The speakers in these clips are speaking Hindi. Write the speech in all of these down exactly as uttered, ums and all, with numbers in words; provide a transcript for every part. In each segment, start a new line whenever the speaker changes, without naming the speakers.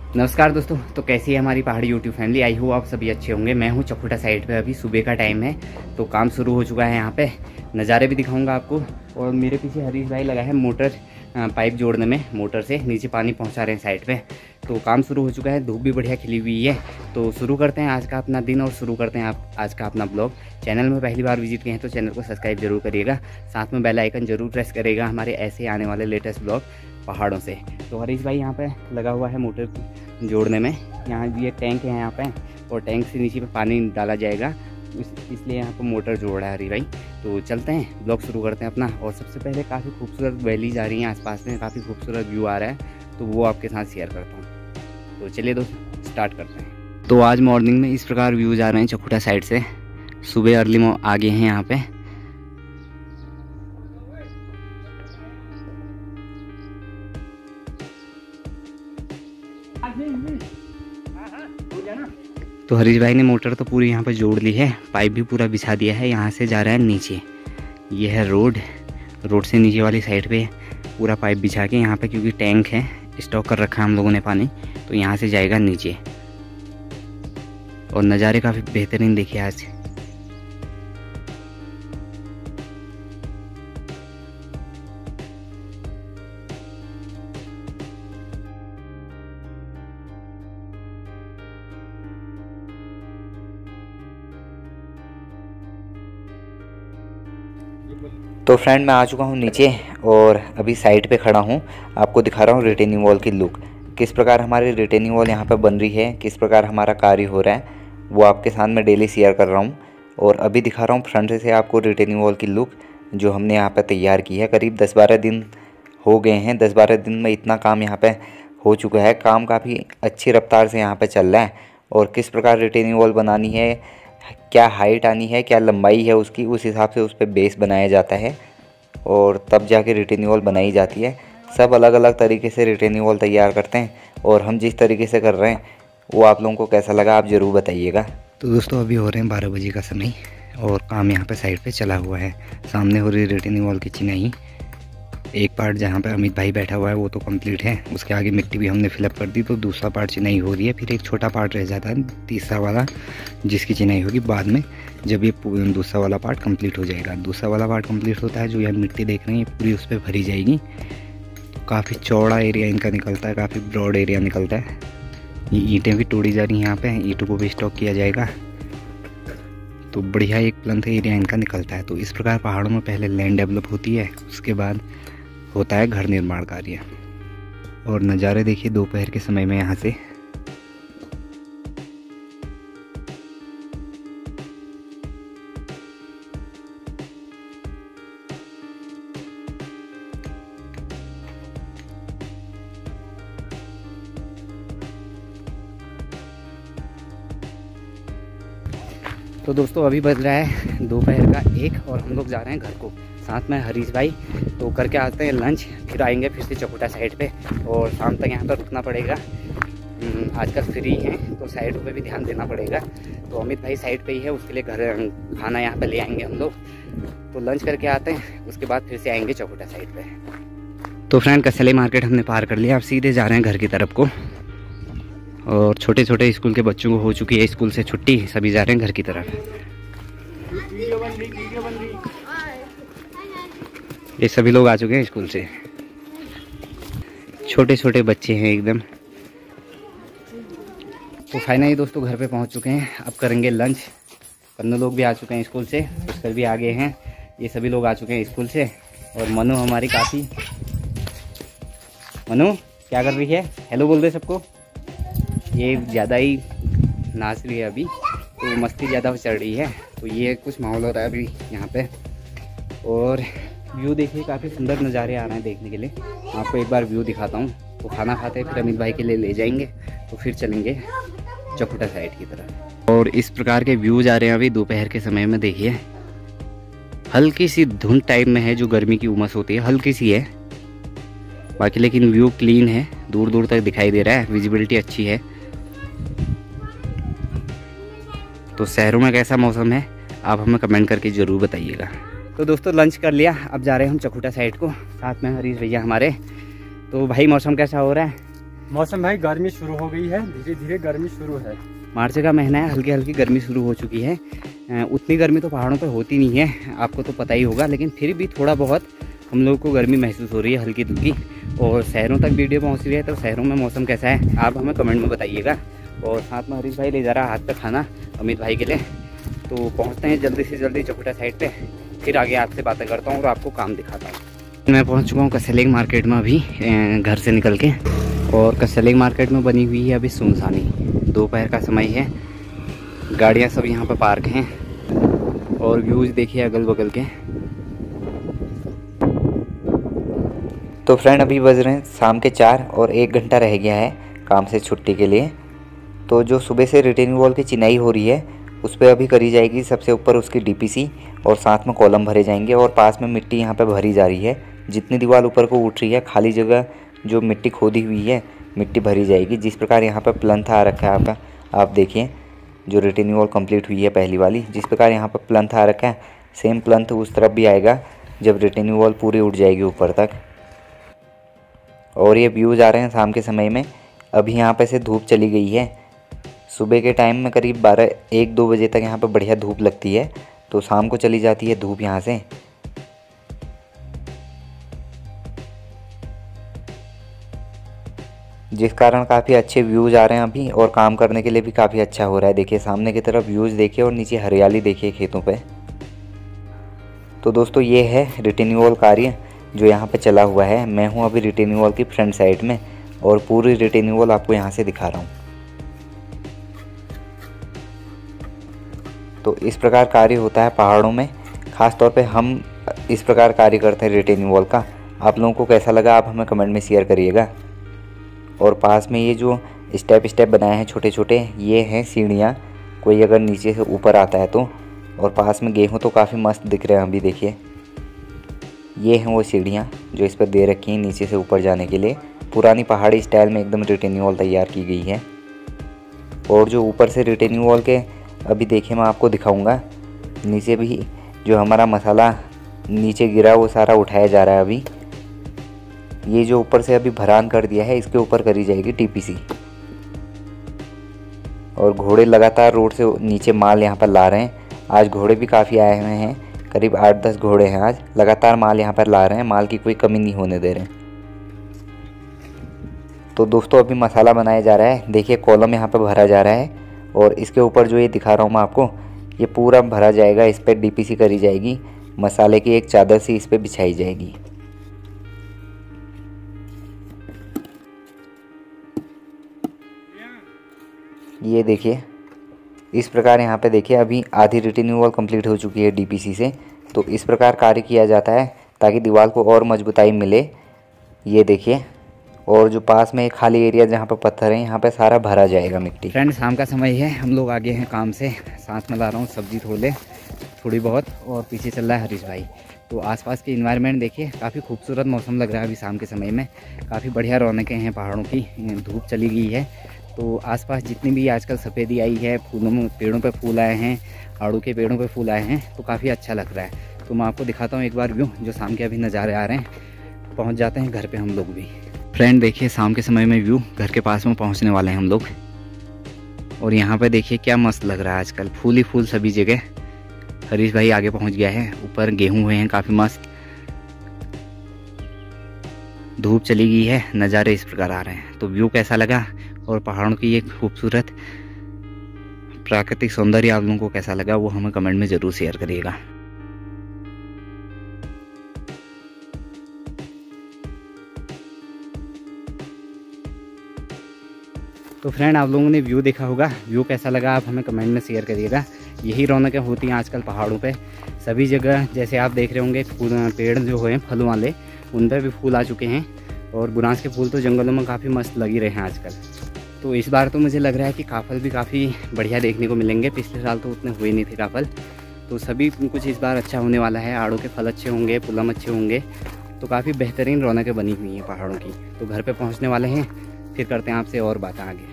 नमस्कार दोस्तों, तो कैसी है हमारी पहाड़ी यूट्यूब फैमिली। आई हो आप सभी अच्छे होंगे। मैं हूं चकुटा साइड पे, अभी सुबह का टाइम है तो काम शुरू हो चुका है। यहाँ पे नज़ारे भी दिखाऊंगा आपको। और मेरे पीछे हरीश भाई लगा है मोटर पाइप जोड़ने में, मोटर से नीचे पानी पहुंचा रहे हैं साइड पे। तो काम शुरू हो चुका है, धूप भी बढ़िया खिली हुई है। तो शुरू करते हैं आज का अपना दिन और शुरू करते हैं आप आज का अपना ब्लॉग। चैनल में पहली बार विजिट किए हैं तो चैनल को सब्सक्राइब जरूर करिएगा, साथ में बेल आइकन जरूर प्रेस करिएगा हमारे ऐसे आने वाले लेटेस्ट ब्लॉग पहाड़ों से। तो हरीश भाई यहाँ पे लगा हुआ है मोटर जोड़ने में। यहाँ ये टैंक है यहाँ पे, और टैंक से नीचे पे पानी डाला जाएगा, इसलिए यहाँ पर मोटर जोड़ रहा है हरीश भाई। तो चलते हैं, ब्लॉग शुरू करते हैं अपना। और सबसे पहले काफ़ी खूबसूरत वैली जा रही है आसपास में, काफ़ी खूबसूरत व्यू आ रहा है, तो वो आपके साथ शेयर करता हूँ। तो चलिए दोस्तों स्टार्ट करते हैं। तो आज मॉर्निंग में इस प्रकार व्यूज़ आ रहे हैं चकुटा साइड से। सुबह अर्ली आ गए हैं यहाँ पे। तो हरीश भाई ने मोटर तो पूरी यहाँ पर जोड़ ली है, पाइप भी पूरा बिछा दिया है। यहाँ से जा रहा है नीचे, ये है रोड। रोड से नीचे वाली साइड पे पूरा पाइप बिछा के यहाँ पे, क्योंकि टैंक है स्टॉक कर रखा है हम लोगों ने पानी, तो यहाँ से जाएगा नीचे। और नज़ारे काफ़ी बेहतरीन देखिए आज।
तो फ्रेंड मैं आ चुका हूँ नीचे और अभी साइड पे खड़ा हूँ। आपको दिखा रहा हूँ रिटेनिंग वॉल की लुक, किस प्रकार हमारी रिटेनिंग वॉल यहाँ पे बन रही है, किस प्रकार हमारा कार्य हो रहा है, वो आपके साथ में डेली शेयर कर रहा हूँ। और अभी दिखा रहा हूँ फ्रंट से आपको रिटेनिंग वॉल की लुक जो हमने यहाँ पे तैयार की है। करीब दस बारह दिन हो गए हैं। दस बारह दिन में इतना काम यहाँ पर हो चुका है। काम काफ़ी अच्छी रफ्तार से यहाँ पर चल रहा है। और किस प्रकार रिटेनिंग वॉल बनानी है, क्या हाइट आनी है, क्या लंबाई है उसकी, उस हिसाब से उस पर बेस बनाया जाता है और तब जाके रिटेनिंग वॉल बनाई जाती है। सब अलग अलग तरीके से रिटेनिंग वॉल तैयार करते हैं, और हम जिस तरीके से कर रहे हैं वो आप लोगों को कैसा लगा आप ज़रूर बताइएगा।
तो दोस्तों अभी हो रहे हैं बारह बजे का समय, और काम यहाँ पे साइड पे चला हुआ है। सामने हो रही रिटेनिंग वॉल की चिनाई। एक पार्ट जहाँ पे अमित भाई बैठा हुआ है वो तो कंप्लीट है, उसके आगे मिट्टी भी हमने फिलअप कर दी, तो दूसरा पार्ट चिनाई हो रही है। फिर एक छोटा पार्ट रह जाता है तीसरा वाला, जिसकी चिनाई होगी बाद में, जब ये दूसरा वाला पार्ट कंप्लीट हो जाएगा। दूसरा वाला पार्ट कंप्लीट होता है, जो यहाँ मिट्टी देख रहे हैं पूरी उस पर भरी जाएगी। तो काफ़ी चौड़ा एरिया इनका निकलता है, काफ़ी ब्रॉड एरिया निकलता है। ये ईंटें भी तोड़ी जा रही हैं यहाँ पे, ईंटों को भी स्टॉक किया जाएगा, तो बढ़िया एक प्लंथ एरिया इनका निकलता है। तो इस प्रकार पहाड़ों में पहले लैंड डेवलप होती है, उसके बाद होता है घर निर्माण कार्य। और नज़ारे देखिए दोपहर के समय में यहाँ से। तो दोस्तों अभी बज रहा है दोपहर का एक, और हम लोग जा रहे हैं घर को, साथ में हरीश भाई। तो करके आते हैं लंच, फिर आएंगे फिर से चकुटा साइड पे, और शाम तक यहाँ पर रुकना पड़ेगा। आजकल फ्री हैं तो साइड पे भी ध्यान देना पड़ेगा। तो अमित भाई साइड पे ही है, उसके लिए घर खाना यहाँ पे ले आएंगे हम लोग। तो लंच करके आते हैं, उसके बाद फिर से आएंगे चकुटा साइड पे। तो फ्रेंड कसले मार्केट हमने पार कर लिया, अब सीधे जा रहे हैं घर की तरफ को। और छोटे छोटे स्कूल के बच्चों को हो चुकी है स्कूल से छुट्टी, सभी जा रहे हैं घर की तरफ। ये सभी लोग आ चुके हैं स्कूल से, छोटे छोटे बच्चे हैं एकदम। तो फाइनली दोस्तों घर पे पहुंच चुके हैं, अब करेंगे लंच। कन्नू लोग भी आ चुके हैं स्कूल से, पुष्कर भी आ गए हैं, ये सभी लोग आ चुके हैं स्कूल से। और मनु हमारी काफ़ी, मनु क्या कर रही है, हेलो बोल दे सबको। ये ज़्यादा ही नाच रही है अभी, तो मस्ती ज़्यादा चल रही है, तो ये कुछ माहौल हो रहा है अभी यहाँ पे। और व्यू देखिए काफ़ी सुंदर नज़ारे आ रहे हैं देखने के लिए। आपको एक बार व्यू दिखाता हूँ। तो खाना खाते फिर अमित भाई के लिए ले जाएंगे, तो फिर चलेंगे चकुटा साइड की तरफ। और इस प्रकार के व्यूज आ रहे हैं अभी दोपहर के समय में। देखिए हल्की सी धुंध टाइप में है, जो गर्मी की उमस होती है हल्की सी है, बाकी लेकिन व्यू क्लीन है, दूर दूर तक दिखाई दे रहा है, विजिबिलिटी अच्छी है। तो शहरों में कैसा मौसम है आप हमें कमेंट करके ज़रूर बताइएगा। तो दोस्तों लंच कर लिया, अब जा रहे हैं हम चकुटा साइड को, साथ में हरीश भैया हमारे। तो भाई मौसम कैसा हो रहा है?
मौसम भाई गर्मी शुरू हो गई है, धीरे धीरे गर्मी शुरू है।
मार्च का महीना है, हल्की हल्की गर्मी शुरू हो चुकी है। उतनी गर्मी तो पहाड़ों पे होती नहीं है, आपको तो पता ही होगा, लेकिन फिर भी थोड़ा बहुत हम लोग को गर्मी महसूस हो रही है, हल्की दुल्की। और शहरों तक वीडियो पहुँच रही है, तो शहरों में मौसम कैसा है आप हमें कमेंट में बताइएगा। और साथ में हरीश भाई ले जा रहा है हाथ पे खाना अमित भाई के लिए। तो पहुँचते हैं जल्दी से जल्दी चौखुटा साइड पे, फिर आगे आपसे बातें करता हूँ और आपको काम दिखाता हूँ। मैं पहुँच चुका हूँ कसलेग मार्केट में अभी घर से निकल के, और कसलेग मार्केट में बनी हुई है अभी सुनसानी। दोपहर का समय है, गाड़ियाँ सब यहाँ पर पार्क हैं, और व्यूज़ देखिए अगल बगल के।
तो फ्रेंड अभी बज रहे हैं शाम के चार और एक घंटा रह गया है काम से छुट्टी के लिए। तो जो सुबह से रिटेनिंग वॉल की चिनाई हो रही है उस पर अभी करी जाएगी सबसे ऊपर उसकी डीपीसी, और साथ में कॉलम भरे जाएंगे, और पास में मिट्टी यहाँ पे भरी जा रही है। जितनी दीवार ऊपर को उठ रही है, खाली जगह जो मिट्टी खोदी हुई है मिट्टी भरी जाएगी। जिस प्रकार यहाँ पर प्लंथ आ रखा है आपका, आप देखिए जो रिटेनिंग वॉल कंप्लीट हुई है पहली वाली, जिस प्रकार यहाँ पर प्लंथ आ रखा है सेम प्लंथ उस तरफ भी आएगा जब रिटेनिंग वॉल पूरी उठ जाएगी ऊपर तक। और ये व्यूज़ आ रहे हैं शाम के समय में। अभी यहाँ पे से धूप चली गई है, सुबह के टाइम में करीब बारह एक दो बजे तक यहाँ पे बढ़िया धूप लगती है, तो शाम को चली जाती है धूप यहाँ से। जिस कारण काफ़ी अच्छे व्यूज़ आ रहे हैं अभी, और काम करने के लिए भी काफ़ी अच्छा हो रहा है। देखिए सामने की तरफ व्यूज़ देखिए और नीचे हरियाली देखिए खेतों पे। तो दोस्तों ये है रिटेनिंग वॉल कार्य जो यहाँ पे चला हुआ है। मैं हूँ अभी रिटेनिंग वॉल की फ्रंट साइड में, और पूरी रिटेनिंग वॉल आपको यहाँ से दिखा रहा हूँ। तो इस प्रकार कार्य होता है पहाड़ों में, ख़ास तौर पे हम इस प्रकार कार्य करते हैं रिटेनिंग वॉल का। आप लोगों को कैसा लगा आप हमें कमेंट में शेयर करिएगा। और पास में ये जो स्टेप स्टेप बनाए हैं छोटे छोटे, ये हैं सीढ़ियाँ, कोई अगर नीचे से ऊपर आता है तो। और पास में गेहूँ तो काफ़ी मस्त दिख रहे हैं अभी देखिए, ये हैं वो सीढ़ियाँ जो इस पर दे रखी हैं नीचे से ऊपर जाने के लिए। पुरानी पहाड़ी स्टाइल में एकदम रिटेनिंग वॉल तैयार की गई है। और जो ऊपर से रिटेनिंग वॉल के अभी देखिए मैं आपको दिखाऊंगा, नीचे भी जो हमारा मसाला नीचे गिरा वो सारा उठाया जा रहा है अभी। ये जो ऊपर से अभी भरान कर दिया है इसके ऊपर करी जाएगी टीपीसी। और घोड़े लगातार रोड से नीचे माल यहाँ पर ला रहे हैं। आज घोड़े भी काफ़ी आए हुए हैं, करीब आठ दस घोड़े हैं आज, लगातार माल यहाँ पर ला रहे हैं, माल की कोई कमी नहीं होने दे रहे हैं। तो दोस्तों अभी मसाला बनाया जा रहा है, देखिए कॉलम यहाँ पर भरा जा रहा है, और इसके ऊपर जो ये दिखा रहा हूँ मैं आपको ये पूरा भरा जाएगा। इस पर डीपीसी करी जाएगी, मसाले की एक चादर सी इस पर बिछाई जाएगी। ये देखिए इस प्रकार यहाँ पे देखिए अभी आधी रिटेनिंग वॉल कंप्लीट हो चुकी है डीपीसी से। तो इस प्रकार कार्य किया जाता है ताकि दीवार को और मजबूताई मिले। ये देखिए, और जो पास में एक खाली एरिया जहाँ पर पत्थर है यहाँ पे सारा भरा जाएगा मिट्टी।
फ्रेंड शाम का समय है, हम लोग आगे हैं काम से, साथ में ला रहा हूँ सब्जी थोड़े थोड़ी बहुत, और पीछे चल रहा है हरीश भाई। तो आसपास की इन्वायरमेंट देखिए, काफ़ी खूबसूरत मौसम लग रहा है अभी शाम के समय में। काफ़ी बढ़िया रौनकें हैं पहाड़ों की, धूप चली गई है। तो आसपास जितनी भी आजकल सफ़ेदी आई है, फूलों में पेड़ों पे फूल आए हैं, आड़ू के पेड़ों पे फूल आए हैं, तो काफ़ी अच्छा लग रहा है। तो मैं आपको दिखाता हूँ एक बार व्यू जो शाम के अभी नज़ारे आ रहे हैं। पहुँच जाते हैं घर पे हम लोग भी। फ्रेंड देखिए शाम के समय में व्यू, घर के पास में पहुँचने वाले हैं हम लोग। और यहाँ पे देखिए क्या मस्त लग रहा है, आजकल फूल ही फूल सभी जगह। हरीश भाई आगे पहुँच गया है, ऊपर गेहूँ हुए हैं काफ़ी मस्त। धूप चली गई है, नज़ारे इस प्रकार आ रहे हैं। तो व्यू कैसा लगा और पहाड़ों की ये खूबसूरत प्राकृतिक सौंदर्य आप लोगों को कैसा लगा वो हमें कमेंट में ज़रूर शेयर करिएगा। तो फ्रेंड आप लोगों ने व्यू देखा होगा, व्यू कैसा लगा आप हमें कमेंट में शेयर करिएगा। यही रौनकें होती हैं आजकल पहाड़ों पे सभी जगह। जैसे आप देख रहे होंगे फूल पेड़ जो हैं फलों वाले, उन पर भी फूल आ चुके हैं, और बुरांस के फूल तो जंगलों में काफ़ी मस्त लग ही रहे हैं आजकल। तो इस बार तो मुझे लग रहा है कि काफ़ल भी काफ़ी बढ़िया देखने को मिलेंगे। पिछले साल तो उतने हुए नहीं थे काफ़ल, तो सभी कुछ इस बार अच्छा होने वाला है। आड़ू के फल अच्छे होंगे, पुलम अच्छे होंगे, तो काफ़ी बेहतरीन रौनकें बनी हुई हैं पहाड़ों की। तो घर पे पहुंचने वाले हैं, फिर करते हैं आपसे और बातें आगे।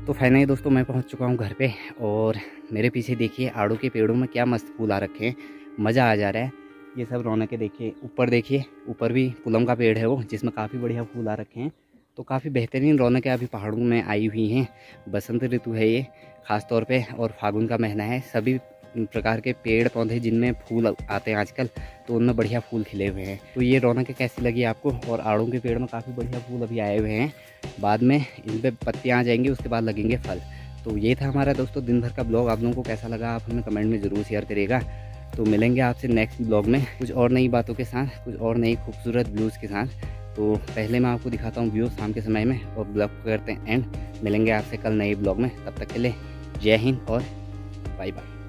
तो फाइनली दोस्तों मैं पहुंच चुका हूं घर पे और मेरे पीछे देखिए आड़ू के पेड़ों में क्या मस्त फूल आ रखे हैं, मज़ा आ जा रहा है। ये सब रौनकें देखिए, ऊपर देखिए, ऊपर भी पुलम का पेड़ है वो, जिसमें काफ़ी बढ़िया फूल आ रखे हैं। तो काफ़ी बेहतरीन रौनकें अभी पहाड़ों में आई हुई हैं। बसंत ऋतु है ये ख़ास तौर पे और फागुन का महीना है। सभी प्रकार के पेड़ पौधे जिनमें फूल आते हैं आजकल, तो उनमें बढ़िया फूल खिले हुए हैं। तो ये रौनकें कैसी लगी आपको? और आड़ू के पेड़ में काफ़ी बढ़िया फूल अभी आए हुए हैं, बाद में इन पर पत्तियाँ आ जाएंगी, उसके बाद लगेंगे फल। तो ये था हमारा दोस्तों दिन भर का ब्लॉग। आप लोगों को कैसा लगा आप हमें कमेंट में ज़रूर शेयर करिएगा। तो मिलेंगे आपसे नेक्स्ट ब्लॉग में कुछ और नई बातों के साथ, कुछ और नई खूबसूरत व्यूज़ के साथ। तो पहले मैं आपको दिखाता हूँ व्यू शाम के समय में और ब्लॉग को करते हैं एंड। मिलेंगे आपसे कल नए ब्लॉग में, तब तक के लिए जय हिंद और बाय बाय।